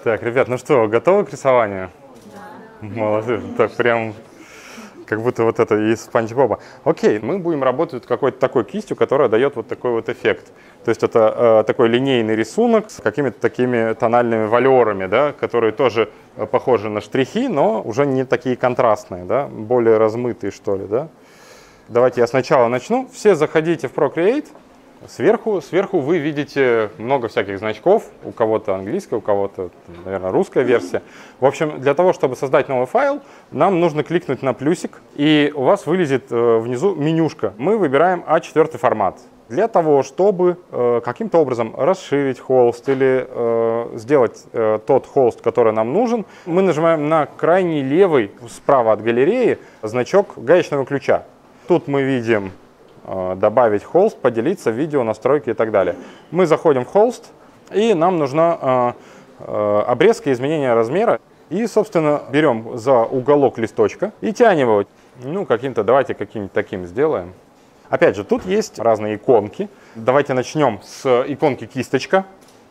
Так, ребят, ну что, готовы к рисованию? Да. Молодцы. Так, прям как будто вот это из Спанч Боба. Окей, мы будем работать какой-то такой кистью, которая дает вот такой вот эффект. То есть это такой линейный рисунок с какими-то такими тональными валерами, да, которые тоже похожи на штрихи, но уже не такие контрастные, да, более размытые, что ли, да. Давайте я сначала начну. Все заходите в Procreate. Сверху вы видите много всяких значков, у кого-то английская, у кого-то, наверное, русская версия. В общем, для того, чтобы создать новый файл, нам нужно кликнуть на плюсик, и у вас вылезет внизу менюшка. Мы выбираем А4 формат. Для того, чтобы каким-то образом расширить холст или сделать тот холст, который нам нужен, мы нажимаем на крайний левый, справа от галереи, значок гаечного ключа. Тут мы видим добавить холст, поделиться, видео, настройки и так далее. Мы заходим в холст, и нам нужна обрезка изменения размера. И, собственно, берем за уголок листочка и тянем его. Ну, давайте каким-нибудь таким сделаем. Опять же, тут есть разные иконки. Давайте начнем с иконки кисточка.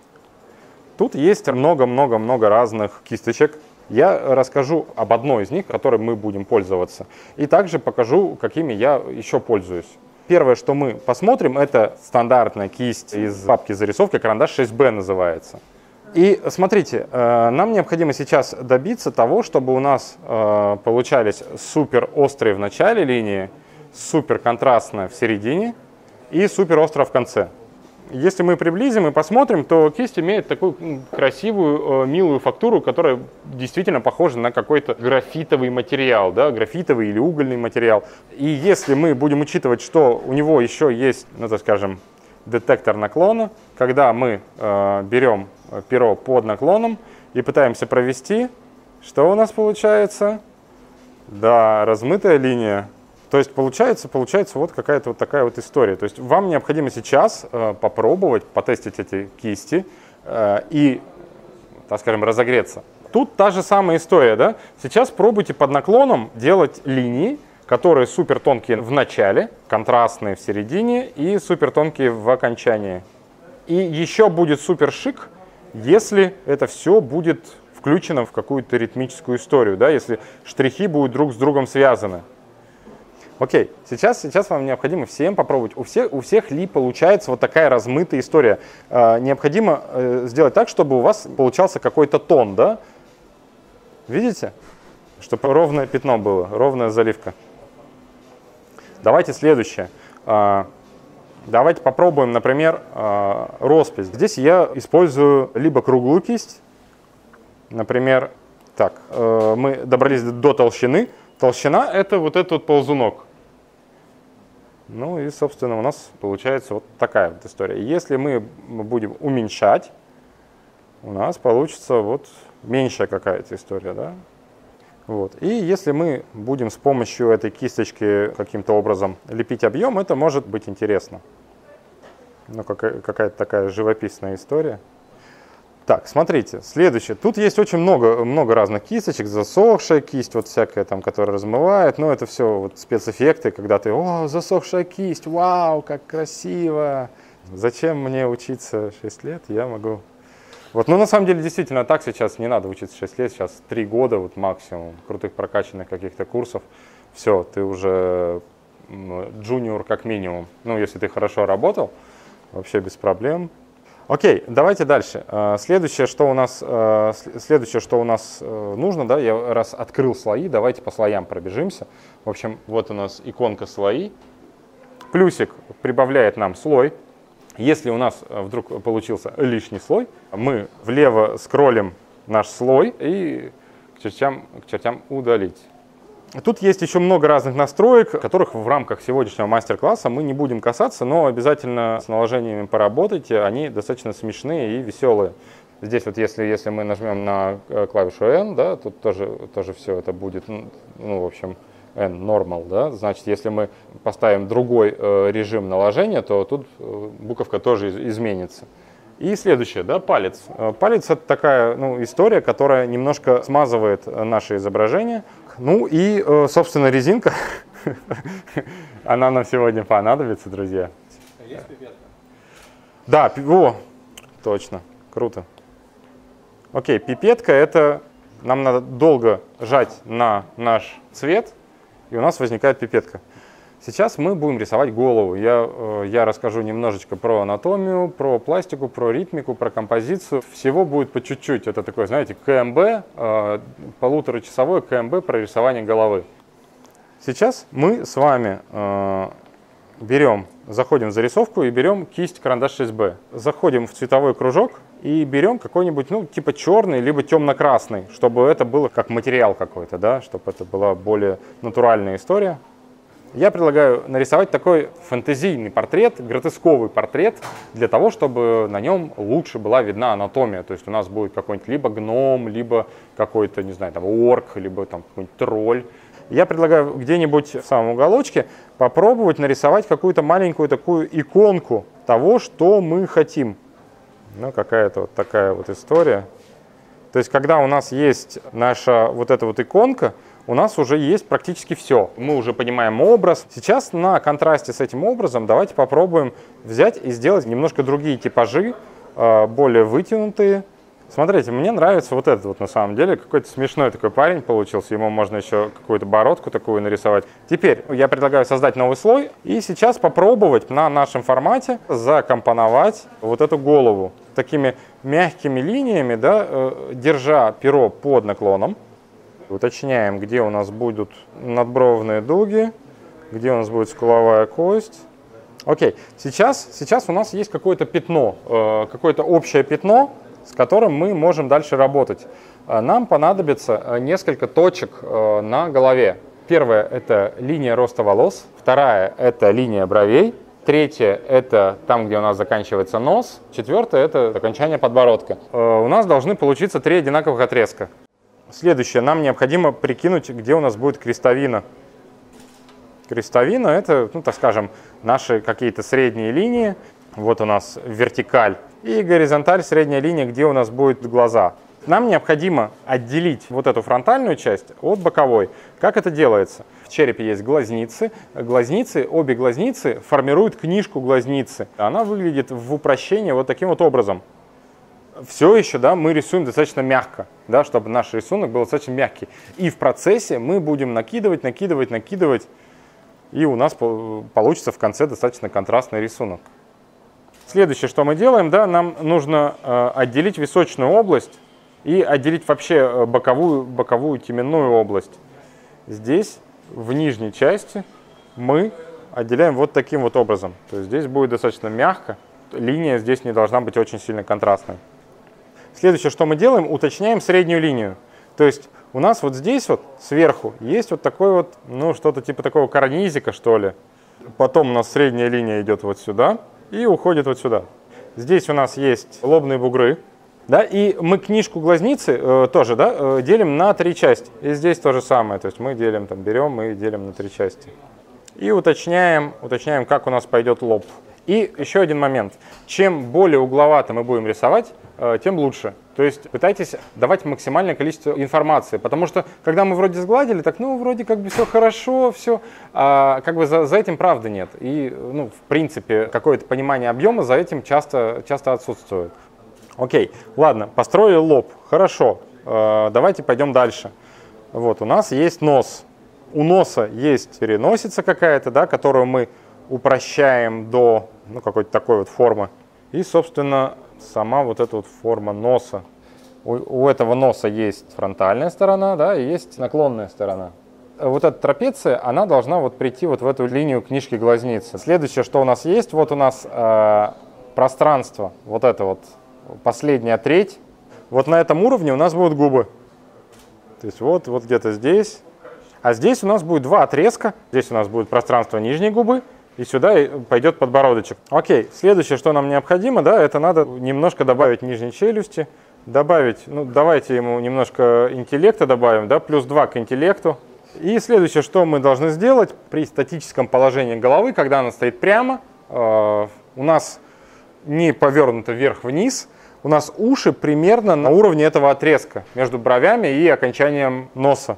Тут есть много-много-много разных кисточек. Я расскажу об одной из них, которой мы будем пользоваться. И также покажу, какими я еще пользуюсь. Первое, что мы посмотрим, это стандартная кисть из папки зарисовки, карандаш 6B называется. И смотрите, нам необходимо сейчас добиться того, чтобы у нас получались супер острые в начале линии, супер контрастная в середине и супер острая в конце. Если мы приблизим и посмотрим, то кисть имеет такую красивую, милую фактуру, которая действительно похожа на какой-то графитовый материал, да, графитовый или угольный материал. И если мы будем учитывать, что у него еще есть, ну, так скажем, детектор наклона, когда мы берем перо под наклоном и пытаемся провести, что у нас получается? Да, размытая линия. То есть получается вот какая-то вот такая вот история. То есть вам необходимо сейчас попробовать, потестить эти кисти и, так скажем, разогреться. Тут та же самая история, да? Сейчас пробуйте под наклоном делать линии, которые супер тонкие в начале, контрастные в середине и супер тонкие в окончании. И еще будет супер шик, если это все будет включено в какую-то ритмическую историю, да? Если штрихи будут друг с другом связаны. Окей, сейчас вам необходимо всем попробовать. У всех ли получается вот такая размытая история? Необходимо сделать так, чтобы у вас получался какой-то тон, да? Видите? Чтобы ровное пятно было, ровная заливка. Давайте следующее. Давайте попробуем, например, роспись. Здесь я использую либо круглую кисть, например, так, мы добрались до толщины. Толщина — это вот этот вот ползунок. Ну и, собственно, у нас получается вот такая вот история. Если мы будем уменьшать, у нас получится вот меньшая какая-то история, да? Вот. И если мы будем с помощью этой кисточки каким-то образом лепить объем, это может быть интересно. Ну, какая-то такая живописная история. Так, смотрите, следующее. Тут есть очень много разных кисточек, засохшая кисть, вот всякая там, которая размывает. Но это все вот спецэффекты, когда ты, о, засохшая кисть, вау, как красиво. Зачем мне учиться 6 лет, я могу. Вот, ну, на самом деле, действительно, так сейчас не надо учиться 6 лет, сейчас 3 года вот максимум крутых прокачанных каких-то курсов. Все, ты уже джуниор как минимум. Ну, если ты хорошо работал, вообще без проблем. Окей, давайте дальше. Следующее, что у нас нужно, да, я раз открыл слои, давайте по слоям пробежимся. В общем, вот у нас иконка слои. Плюсик прибавляет нам слой. Если у нас вдруг получился лишний слой, мы влево скроллим наш слой и к чертям удалить. Тут есть еще много разных настроек, которых в рамках сегодняшнего мастер-класса мы не будем касаться, но обязательно с наложениями поработайте, они достаточно смешные и веселые. Здесь вот если мы нажмем на клавишу N, да, тут тоже все это будет, ну, в общем, N normal, да, значит, если мы поставим другой режим наложения, то тут буковка тоже изменится. И следующее, да, палец. Палец — это такая, ну, история, которая немножко смазывает наше изображение. Ну и, собственно, резинка, она нам сегодня понадобится, друзья. Есть пипетка? Да, точно, круто. Окей, пипетка — это нам надо долго жать на наш цвет, и у нас возникает пипетка. Сейчас мы будем рисовать голову. Я расскажу немножечко про анатомию, про пластику, про ритмику, про композицию. Всего будет по чуть-чуть. Это такое, знаете, КМБ, полуторачасовое КМБ про рисование головы. Сейчас мы с вами заходим в зарисовку и берем кисть карандаш 6B. Заходим в цветовой кружок и берем какой-нибудь, ну, типа черный, либо темно-красный, чтобы это было как материал какой-то, да, чтобы это была более натуральная история. Я предлагаю нарисовать такой фэнтезийный портрет, гротесковый портрет, для того, чтобы на нем лучше была видна анатомия. То есть у нас будет какой-нибудь либо гном, либо какой-то, не знаю, там орк, либо там какой-нибудь тролль. Я предлагаю где-нибудь в самом уголочке попробовать нарисовать какую-то маленькую такую иконку того, что мы хотим. Ну, какая-то вот такая вот история. То есть, когда у нас есть наша вот эта вот иконка, у нас уже есть практически все. Мы уже понимаем образ. Сейчас на контрасте с этим образом давайте попробуем взять и сделать немножко другие типажи, более вытянутые. Смотрите, мне нравится вот этот вот на самом деле. Какой-то смешной такой парень получился. Ему можно еще какую-то бородку такую нарисовать. Теперь я предлагаю создать новый слой и сейчас попробовать на нашем формате закомпоновать вот эту голову такими мягкими линиями, да, держа перо под наклоном. Уточняем, где у нас будут надбровные дуги, где у нас будет скуловая кость. Окей, сейчас у нас есть какое-то пятно, какое-то общее пятно, с которым мы можем дальше работать. Нам понадобится несколько точек на голове. Первая – это линия роста волос, вторая – это линия бровей, третья – это там, где у нас заканчивается нос, четвертая – это окончание подбородка. У нас должны получиться 3 одинаковых отрезка. Следующее, нам необходимо прикинуть, где у нас будет крестовина. Крестовина – это, ну, так скажем, наши какие-то средние линии. Вот у нас вертикаль. И горизонталь, средняя линия, где у нас будут глаза. Нам необходимо отделить вот эту фронтальную часть от боковой. Как это делается? В черепе есть глазницы. Обе глазницы формируют книжку глазницы. Она выглядит в упрощении вот таким вот образом. Все еще, да, мы рисуем достаточно мягко, да, чтобы наш рисунок был достаточно мягкий. И в процессе мы будем накидывать, и у нас получится в конце достаточно контрастный рисунок. Следующее, что мы делаем, да, нам нужно отделить височную область и отделить вообще боковую теменную область. Здесь, в нижней части, мы отделяем вот таким вот образом. То есть здесь будет достаточно мягко, линия здесь не должна быть очень сильно контрастной. Следующее, что мы делаем, уточняем среднюю линию. То есть у нас вот здесь вот сверху есть вот такой вот, ну, что-то типа такого карнизика, что ли. Потом у нас средняя линия идет вот сюда и уходит вот сюда. Здесь у нас есть лобные бугры. Да, и мы книжку глазницы тоже, да, делим на 3 части. И здесь то же самое. То есть мы делим, там, берем и делим на 3 части. И уточняем, как у нас пойдет лоб. И еще один момент. Чем более угловато мы будем рисовать, тем лучше. То есть пытайтесь давать максимальное количество информации. Потому что, когда мы вроде сгладили, так, ну, вроде как бы все хорошо, все. А как бы за этим правды нет. И, ну, в принципе, какое-то понимание объема за этим часто отсутствует. Окей, ладно, построили лоб. Хорошо. Давайте пойдем дальше. Вот, у нас есть нос. У носа есть переносица какая-то, да, которую мы упрощаем до, ну, какой-то такой вот формы. И, собственно, сама вот эта вот форма носа. У этого носа есть фронтальная сторона, да, и есть наклонная сторона. Вот эта трапеция, она должна вот прийти вот в эту линию книжки глазницы. Следующее, что у нас есть, вот у нас пространство, вот это вот, последняя треть. Вот на этом уровне у нас будут губы. То есть вот где-то здесь. А здесь у нас будет 2 отрезка. Здесь у нас будет пространство нижней губы. И сюда пойдет подбородочек. Окей, следующее, что нам необходимо, да, это надо немножко добавить нижней челюсти. Добавить, ну, давайте ему немножко интеллекта добавим, да, +2 к интеллекту. И следующее, что мы должны сделать при статическом положении головы, когда она стоит прямо, у нас не повернуто вверх-вниз, у нас уши примерно на уровне этого отрезка между бровями и окончанием носа.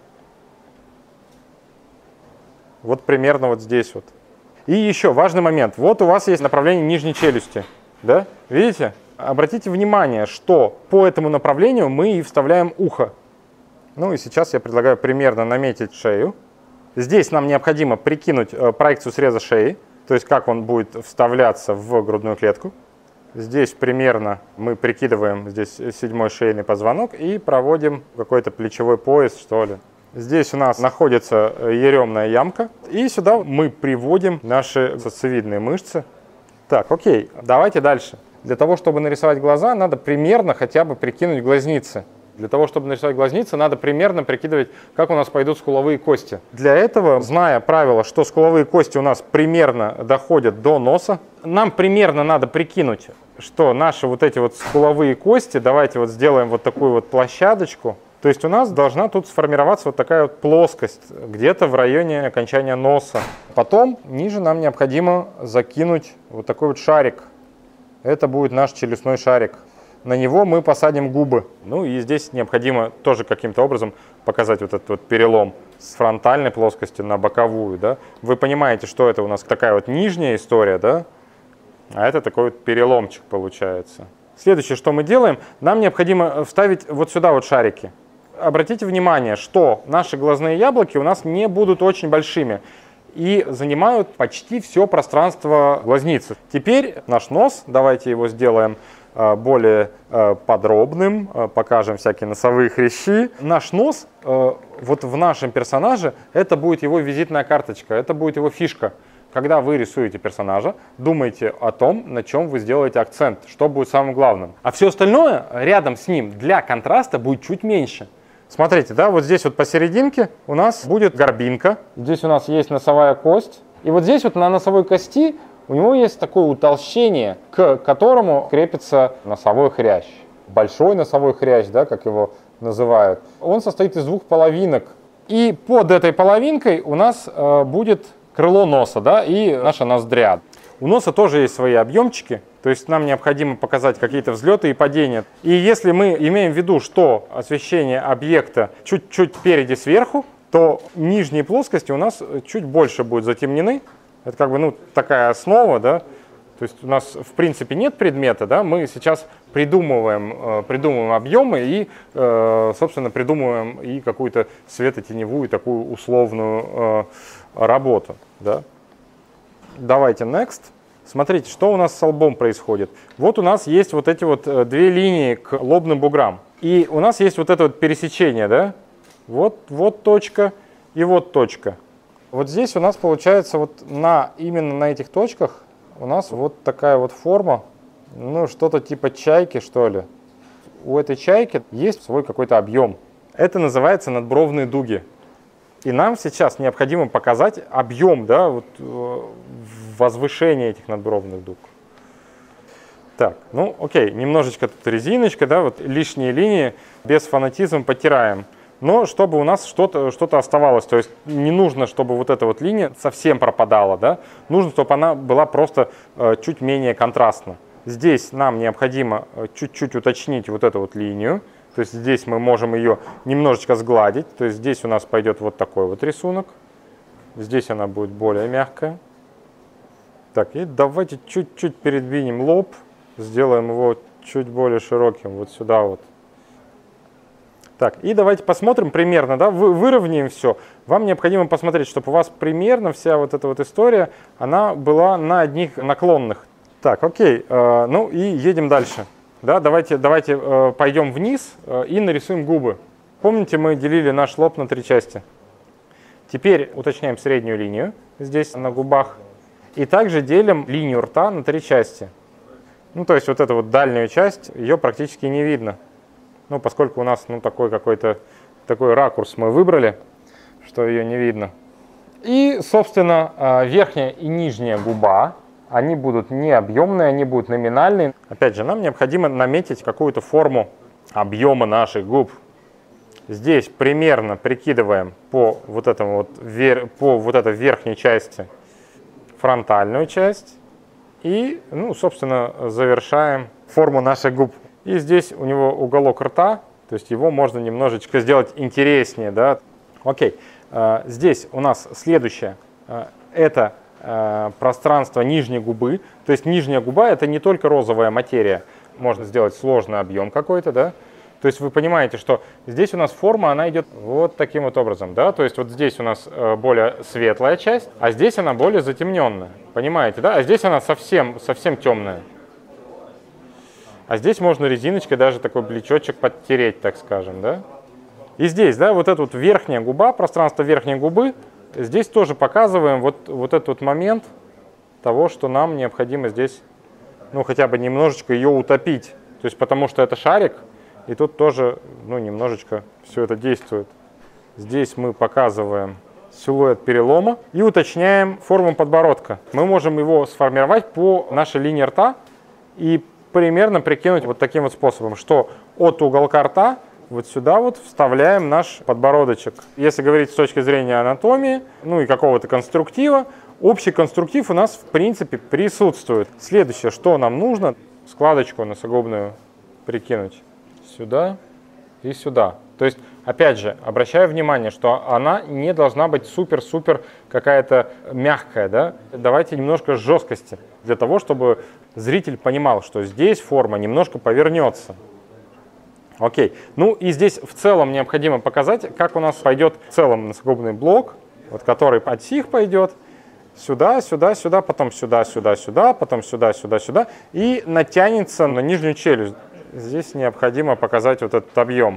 Вот примерно вот здесь вот. И еще важный момент. Вот у вас есть направление нижней челюсти. Да? Видите? Обратите внимание, что по этому направлению мы и вставляем ухо. Ну и сейчас я предлагаю примерно наметить шею. Здесь нам необходимо прикинуть проекцию среза шеи, то есть как он будет вставляться в грудную клетку. Здесь примерно мы прикидываем здесь 7-й шейный позвонок и проводим какой-то плечевой пояс, что ли. Здесь у нас находится еремная ямка, и сюда мы приводим наши сосцевидные мышцы. Так, окей, давайте дальше. Для того, чтобы нарисовать глаза, надо примерно хотя бы прикинуть глазницы. Для того, чтобы нарисовать глазницы, надо примерно прикидывать, как у нас пойдут скуловые кости. Для этого, зная правило, что скуловые кости у нас примерно доходят до носа, нам примерно надо прикинуть, что наши вот эти вот скуловые кости, давайте вот сделаем вот такую вот площадочку. То есть у нас должна тут сформироваться вот такая вот плоскость, где-то в районе окончания носа. Потом ниже нам необходимо закинуть вот такой вот шарик. Это будет наш челюстной шарик. На него мы посадим губы. Ну и здесь необходимо тоже каким-то образом показать вот этот вот перелом с фронтальной плоскости на боковую. Да? Вы понимаете, что это у нас такая вот нижняя история, да? А это такой вот переломчик получается. Следующее, что мы делаем, нам необходимо вставить вот сюда вот шарики. Обратите внимание, что наши глазные яблоки у нас не будут очень большими и занимают почти все пространство глазницы. Теперь наш нос, давайте его сделаем более подробным, покажем всякие носовые хрящи. Наш нос вот в нашем персонаже, это будет его визитная карточка, это будет его фишка. Когда вы рисуете персонажа, думайте о том, на чем вы сделаете акцент, что будет самым главным. А все остальное рядом с ним для контраста будет чуть меньше. Смотрите, да, вот здесь вот посерединке у нас будет горбинка. Здесь у нас есть носовая кость. И вот здесь вот на носовой кости у него есть такое утолщение, к которому крепится носовой хрящ. Большой носовой хрящ, да, как его называют. Он состоит из двух половинок. И под этой половинкой у нас будет крыло носа, да, и наша ноздря. У носа тоже есть свои объемчики, то есть нам необходимо показать какие-то взлеты и падения. И если мы имеем в виду, что освещение объекта чуть-чуть впереди сверху, то нижние плоскости у нас чуть больше будут затемнены. Это как бы, ну, такая основа, да. То есть у нас в принципе нет предмета, да, мы сейчас придумываем объемы и, собственно, придумываем и какую-то светотеневую такую условную работу, да. Давайте next. Смотрите, что у нас с лбом происходит. Вот у нас есть вот эти вот две линии к лобным буграм. И у нас есть вот это вот пересечение, да. Вот точка и вот точка. Вот здесь у нас получается вот именно на этих точках у нас вот такая вот форма, ну что-то типа чайки, что ли. У этой чайки есть свой какой-то объем. Это называется надбровные дуги. И нам сейчас необходимо показать объем, да, вот, возвышения этих надбровных дуг. Так, ну окей, немножечко тут резиночка, да, вот лишние линии без фанатизма потираем. Но чтобы у нас что-то оставалось, то есть не нужно, чтобы вот эта вот линия совсем пропадала, да, нужно, чтобы она была просто чуть менее контрастна. Здесь нам необходимо чуть-чуть уточнить вот эту вот линию. То есть здесь мы можем ее немножечко сгладить. То есть здесь у нас пойдет вот такой вот рисунок. Здесь она будет более мягкая. Так, и давайте чуть-чуть передвинем лоб. Сделаем его чуть более широким. Вот сюда вот. Так, и давайте посмотрим примерно, да, выровняем все. Вам необходимо посмотреть, чтобы у вас примерно вся вот эта вот история, она была на одних наклонных. Так, окей, ну и едем дальше. Да, давайте пойдем вниз и нарисуем губы. Помните, мы делили наш лоб на 3 части. Теперь уточняем среднюю линию здесь на губах. И также делим линию рта на 3 части. Ну, то есть вот эту вот дальнюю часть, ее практически не видно. Ну, поскольку у нас такой какой-то такой ракурс мы выбрали, что ее не видно. И, собственно, верхняя и нижняя губа. Они будут не объемные, они будут номинальные. Опять же, нам необходимо наметить какую-то форму объема наших губ. Здесь примерно прикидываем по вот этому по вот этой верхней части фронтальную часть. И, ну, собственно, завершаем форму наших губ. И здесь у него уголок рта, то есть его можно немножечко сделать интереснее, да. Окей, здесь у нас следующее. Это пространство нижней губы. То есть нижняя губа — это не только розовая материя. можно сделать сложный объем какой-то, да. То есть вы понимаете, что здесь у нас форма, она идет вот таким вот образом, да. То есть вот здесь у нас более светлая часть, а здесь она более затемненная. Понимаете, да? А здесь она совсем темная. А здесь можно резиночкой даже такой блечочек подтереть, так скажем, да. И здесь, да, вот эта вот верхняя губа, пространство верхней губы, здесь тоже показываем вот этот вот момент того, что нам необходимо здесь, ну, хотя бы немножечко ее утопить. То есть потому что это шарик, и тут тоже, ну, немножечко все это действует. Здесь мы показываем силуэт перелома и уточняем форму подбородка. Мы можем его сформировать по нашей линии рта и примерно прикинуть вот таким вот способом, что от уголка рта вот сюда вот вставляем наш подбородочек. Если говорить с точки зрения анатомии, ну и какого-то конструктива, общий конструктив у нас в принципе присутствует. Следующее, что нам нужно, складочку носогубную прикинуть сюда и сюда. То есть, опять же, обращаю внимание, что она не должна быть супер-супер какая-то мягкая, да? Давайте немножко жесткости, для того, чтобы зритель понимал, что здесь форма немножко повернется. Окей. Ну и здесь в целом необходимо показать, как у нас пойдет в целом носогубный блок, вот который от сих пойдет сюда, сюда, сюда, потом сюда, сюда, сюда, потом сюда, сюда, сюда и натянется на нижнюю челюсть. Здесь необходимо показать вот этот объем.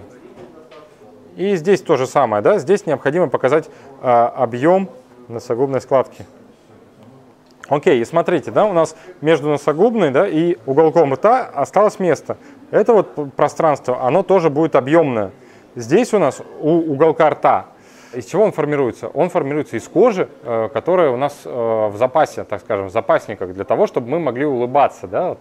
И здесь то же самое, да? Здесь необходимо показать объем носогубной складки. Окей, и смотрите, да, у нас между носогубной, да, и уголком рта осталось место. Это вот пространство, оно тоже будет объемное. Здесь у нас у уголка рта, из чего он формируется? Он формируется из кожи, которая у нас в запасе, так скажем, в запасниках, для того, чтобы мы могли улыбаться, да.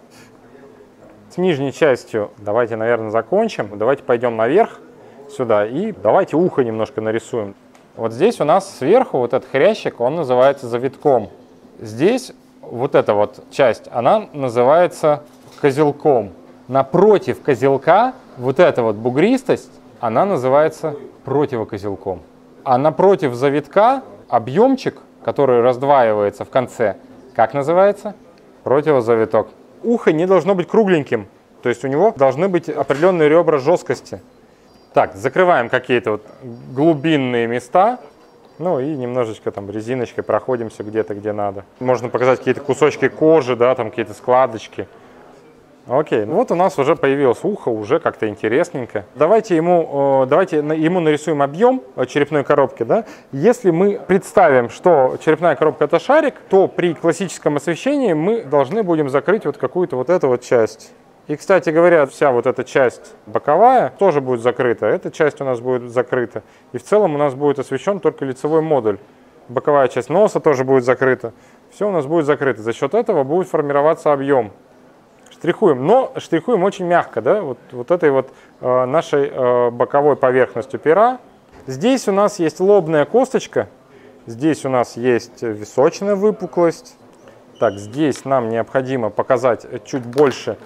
С нижней частью давайте, наверное, закончим. Давайте пойдем наверх сюда и давайте ухо немножко нарисуем. Вот здесь у нас сверху вот этот хрящик, он называется завитком. Здесь вот эта вот часть, она называется козелком. Напротив козелка вот эта вот бугристость, она называется противокозелком. А напротив завитка объемчик, который раздваивается в конце, как называется? Противозавиток. Ухо не должно быть кругленьким, то есть у него должны быть определенные ребра жесткости. Так, закрываем какие-то вот глубинные места, ну и немножечко там резиночкой проходимся где-то, где надо. Можно показать какие-то кусочки кожи, да, там какие-то складочки. Окей, ну вот у нас уже появилось ухо, уже как-то интересненько. Давайте ему нарисуем объем черепной коробки. Да? Если мы представим, что черепная коробка это шарик, то при классическом освещении мы должны будем закрыть вот какую-то вот эту вот часть. И, кстати говоря, вся вот эта часть боковая тоже будет закрыта. Эта часть у нас будет закрыта. И в целом у нас будет освещен только лицевой модуль. Боковая часть носа тоже будет закрыта. Все у нас будет закрыто. За счет этого будет формироваться объем. Штрихуем, но штрихуем очень мягко, да, вот этой вот нашей боковой поверхностью пера. Здесь у нас есть лобная косточка, здесь у нас есть височная выпуклость. Так, здесь нам необходимо показать чуть больше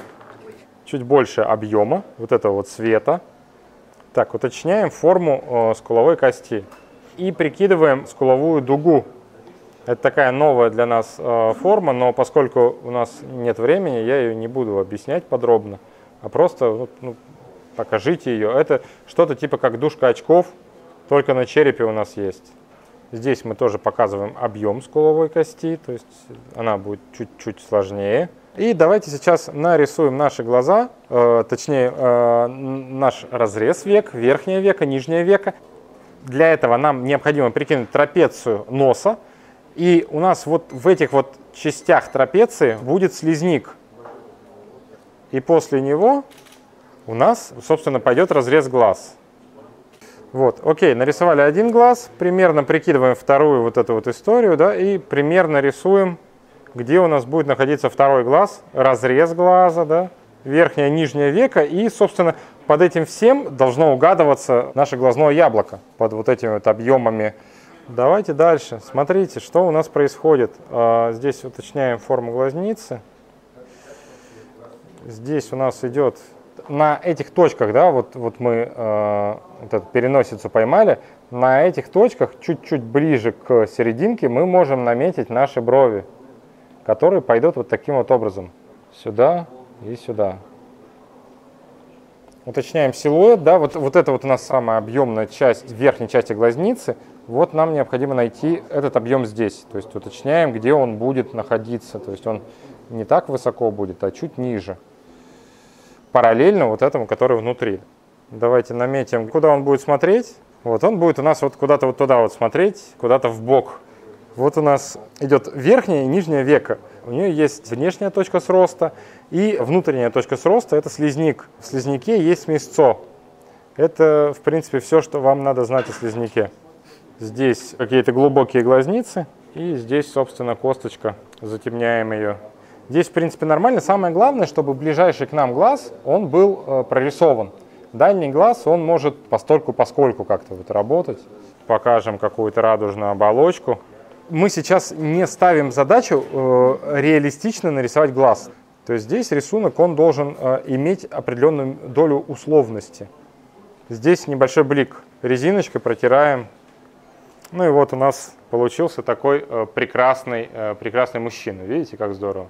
объема, вот этого вот цвета. Так, уточняем форму скуловой кости и прикидываем скуловую дугу. Это такая новая для нас форма, но поскольку у нас нет времени, я ее не буду объяснять подробно, а просто покажите ее. Это что-то типа как дужка очков, только на черепе у нас есть. Здесь мы тоже показываем объем скуловой кости, то есть она будет чуть-чуть сложнее. И давайте сейчас нарисуем наши глаза, точнее наш разрез век, верхнее веко, нижнее веко. Для этого нам необходимо прикинуть трапецию носа. И у нас вот в этих вот частях трапеции будет слизник. И после него у нас, собственно, пойдет разрез глаз. Вот, окей, нарисовали один глаз, примерно прикидываем вторую вот эту вот историю, да, и примерно рисуем, где у нас будет находиться второй глаз, разрез глаза, да, верхнее, нижнее веко, и, собственно, под этим всем должно угадываться наше глазное яблоко, под вот этими вот объемами. Давайте дальше. Смотрите, что у нас происходит. Здесь уточняем форму глазницы. Здесь у нас идет на этих точках, да, вот мы вот эту переносицу поймали. На этих точках, чуть-чуть ближе к серединке, мы можем наметить наши брови, которые пойдут вот таким вот образом. Сюда и сюда. уточняем силуэт, да, вот это вот у нас самая объемная часть верхней части глазницы. Вот нам необходимо найти этот объем здесь. То есть уточняем, где он будет находиться. То есть он не так высоко будет, а чуть ниже. Параллельно вот этому, который внутри. Давайте наметим, куда он будет смотреть. Вот он будет у нас вот куда-то вот туда вот смотреть, куда-то в бок. Вот у нас идет верхняя и нижняя века. У нее есть внешняя точка сроста и внутренняя точка сроста – это слизник. В слизняке есть мясцо. Это, в принципе, все, что вам надо знать о слизняке. Здесь какие-то глубокие глазницы, и здесь, собственно, косточка, затемняем ее. Здесь, в принципе, нормально. Самое главное, чтобы ближайший к нам глаз, он был прорисован. Дальний глаз, он может постольку-поскольку как-то вот работать. Покажем какую-то радужную оболочку. Мы сейчас не ставим задачу реалистично нарисовать глаз. То есть здесь рисунок, он должен иметь определенную долю условности. Здесь небольшой блик. Резиночкой протираем. Ну и вот у нас получился такой прекрасный мужчина. Видите, как здорово?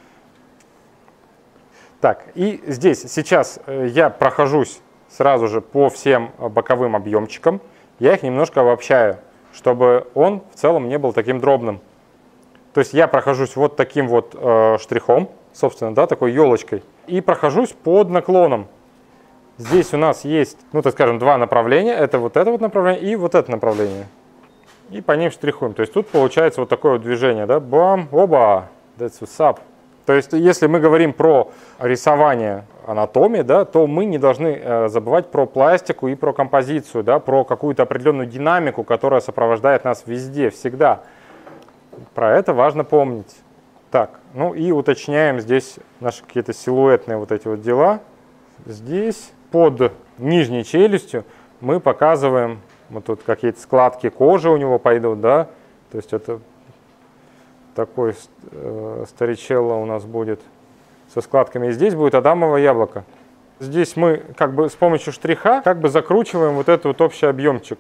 Так, и здесь сейчас я прохожусь сразу же по всем боковым объемчикам. Я их немножко обобщаю, чтобы он в целом не был таким дробным. То есть я прохожусь вот таким вот штрихом, собственно, да, такой елочкой, и прохожусь под наклоном. Здесь у нас есть, ну, так скажем, два направления. Это вот направление и вот это направление. И по ним штрихуем. То есть тут получается вот такое вот движение, да, бам, оба, that's what's up. То есть если мы говорим про рисование анатомии, да, то мы не должны забывать про пластику и про композицию, да, про какую-то определенную динамику, которая сопровождает нас везде, всегда. Про это важно помнить. Так, ну и уточняем здесь наши какие-то силуэтные вот эти вот дела. Здесь под нижней челюстью мы показываем, вот тут какие-то складки кожи у него пойдут, да, то есть это такой старичелло у нас будет со складками. И здесь будет адамово яблоко. Здесь мы как бы с помощью штриха как бы закручиваем вот этот вот общий объемчик.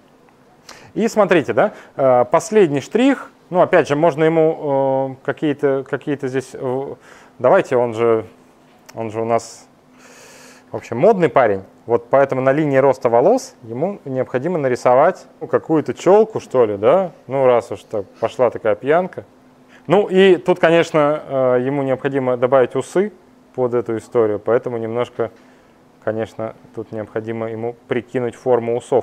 И смотрите, да, последний штрих, ну опять же можно ему какие-то здесь, давайте, он же у нас, в общем, модный парень. Вот поэтому на линии роста волос ему необходимо нарисовать какую-то челку, что ли, да, ну раз уж так пошла такая пьянка. Ну и тут, конечно, ему необходимо добавить усы под эту историю, поэтому немножко, конечно, тут необходимо ему прикинуть форму усов.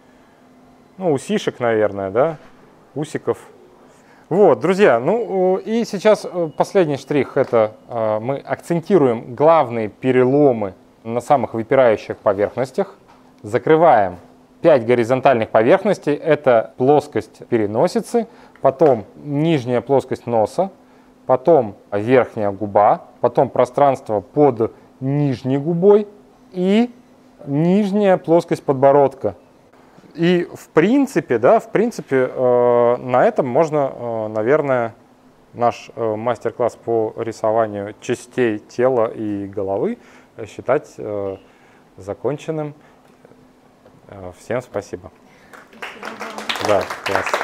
Ну, усишек, наверное, да, усиков. Вот, друзья, ну и сейчас последний штрих, это мы акцентируем главные переломы на самых выпирающих поверхностях, закрываем 5 горизонтальных поверхностей, это плоскость переносицы, потом нижняя плоскость носа, потом верхняя губа, потом пространство под нижней губой и нижняя плоскость подбородка. И в принципе, да, на этом можно, наверное, наш мастер-класс по рисованию частей тела и головы считать законченным. Всем спасибо. Да, класс.